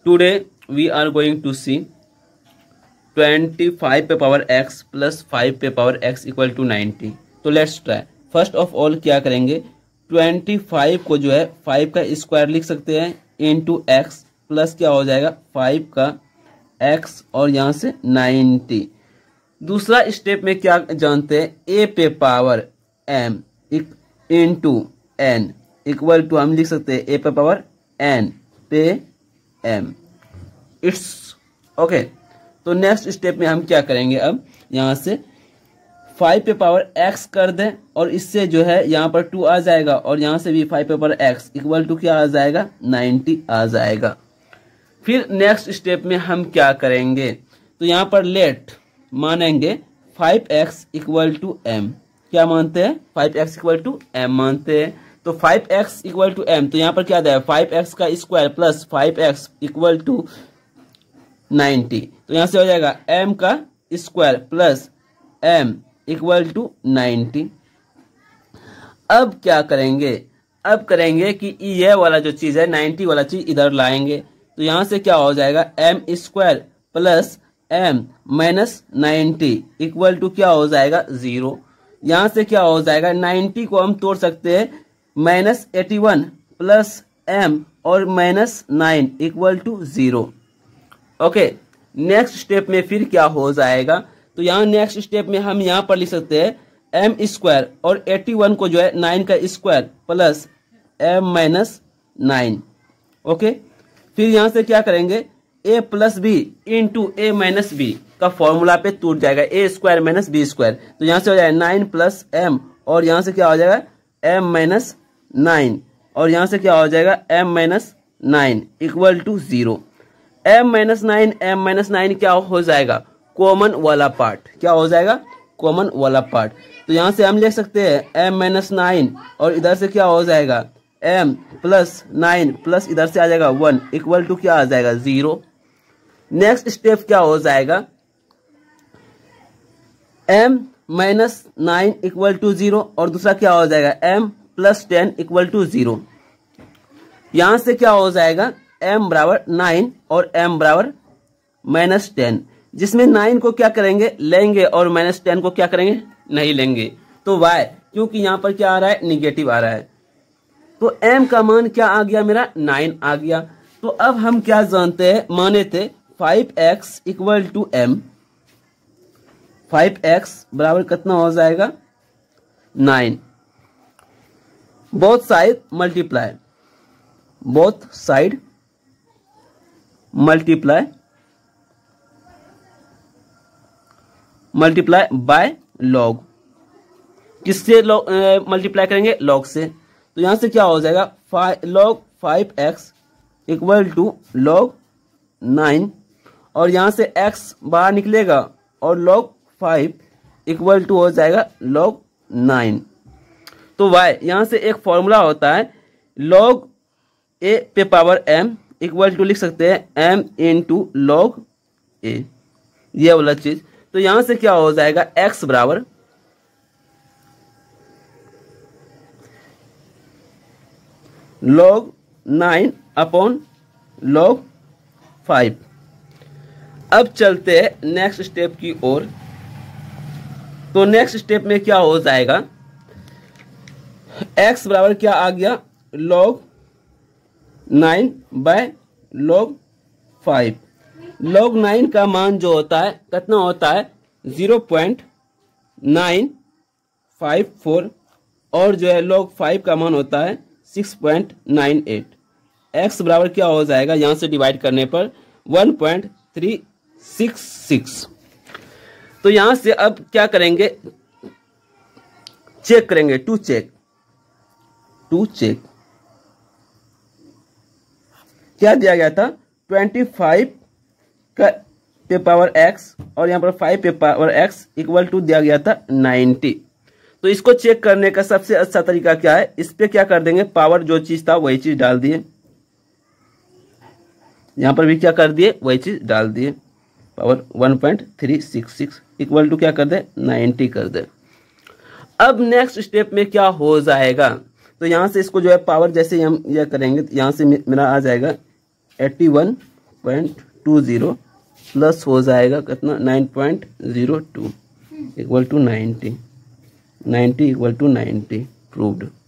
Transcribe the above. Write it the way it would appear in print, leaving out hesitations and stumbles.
Today we are going to see 25 पे power x plus 5 पे power x equal to 90। तो let's try. First of all क्या करेंगे, 25 को जो है 5 का स्क्वायर लिख सकते हैं इंटू x प्लस क्या हो जाएगा 5 का x और यहाँ से 90। दूसरा स्टेप में क्या जानते हैं, a पे power m into n equal to हम लिख सकते हैं a पे पावर n पे m। It's okay. तो नेक्स्ट स्टेप में हम क्या करेंगे, अब यहाँ से 5 पे पावर x कर दें और इससे जो है यहाँ पर 2 आ जाएगा और यहाँ से भी 5 पे पावर x इक्वल टू क्या आ जाएगा 90 आ जाएगा। फिर नेक्स्ट स्टेप में हम क्या करेंगे, तो यहाँ पर लेट मानेंगे 5x इक्वल टू m। क्या मानते हैं, 5x इक्वल टू m मानते हैं। तो 5x इक्वल टू m, तो यहाँ पर क्या है 5x का square plus 5x equal to 90। तो यहाँ से हो जाएगा m का square plus m equal to 90। अब क्या करेंगे, अब करेंगे कि ये वाला जो चीज है 90 वाला चीज इधर लाएंगे। तो यहाँ से क्या हो जाएगा m square plus m minus 90 equal to क्या हो जाएगा 0। यहाँ से क्या हो जाएगा 90 को हम तोड़ सकते हैं माइनस 81 प्लस m और minus 9 equal to 0। Okay. Next step में फिर क्या हो जाएगा, तो यहाँ नेक्स्ट स्टेप में हम यहाँ पर लिख सकते हैं m स्क्वायर और 81 को जो है 9 का square plus m minus 9। Okay. फिर यहाँ से क्या करेंगे a plus B into a minus B का फॉर्मूला पे टूट जाएगा, a square minus B square. तो यहाँ से हो जाएगा 9 प्लस m और यहाँ से क्या हो जाएगा m माइनस 9 और यहाँ से क्या हो जाएगा m minus 9 equal to 0। m minus 9 क्या हो जाएगा कॉमन वाला पार्ट, क्या हो जाएगा कॉमन वाला पार्ट। तो यहाँ से हम लिख सकते हैं m माइनस 9 और इधर से क्या हो जाएगा m प्लस 9 प्लस इधर से आ जाएगा 1 इक्वल टू क्या आ जाएगा 0। नेक्स्ट स्टेप क्या हो जाएगा m माइनस 9 इक्वल टू 0 और दूसरा क्या हो जाएगा m प्लस 10 इक्वल टू 0। यहां से क्या हो जाएगा m बराबर 9 और m बराबर माइनस 10, जिसमें 9 को क्या करेंगे लेंगे और माइनस 10 को क्या करेंगे नहीं लेंगे। तो y क्योंकि यहाँ पर क्या आ रहा है निगेटिव आ रहा है, तो m का मान क्या आ गया मेरा 9 आ गया। तो अब हम क्या जानते हैं, माने थे 5x equal to m, 5x बराबर कितना हो जाएगा 9। Both side multiply, both side multiply multiply by log. किससे मल्टीप्लाई करेंगे लॉग से। तो यहां से क्या हो जाएगा log 5x equal to log 9 और यहां से x बाहर निकलेगा और log 5 इक्वल टू हो जाएगा log 9। तो y यहां से एक फॉर्मूला होता है log a पे पावर m इक्वल टू लिख सकते हैं m इंटू log a, ये वाला चीज। तो यहां से क्या हो जाएगा x बराबर log 9 अपॉन log 5। अब चलते हैं नेक्स्ट स्टेप की ओर। तो नेक्स्ट स्टेप में क्या हो जाएगा, x बराबर क्या आ गया log 9 बाय log 5। log 9 का मान जो होता है कितना होता है 0.954 और जो है log 5 का मान होता है 6.98। x बराबर क्या हो जाएगा यहां से डिवाइड करने पर 1.366। तो यहां से अब क्या करेंगे, चेक करेंगे टू चेक क्या दिया गया था 25 का पे पावर x और यहां पर 5 पे पावर x इक्वल टू दिया गया था 90। तो इसको चेक करने का सबसे अच्छा तरीका क्या है, इस पे क्या कर देंगे पावर जो चीज था वही चीज डाल दिए, यहां पर भी क्या कर दिए वही चीज डाल दिए, पावर 1.366 इक्वल टू क्या कर दे 90 कर दे। अब नेक्स्ट स्टेप में क्या हो जाएगा, तो यहां से इसको जो है पावर जैसे हम यह करेंगे तो यहां से मेरा आ जाएगा 81 9.20 प्लस हो जाएगा कितना 9.02 equal to 90 equal to 90 proved.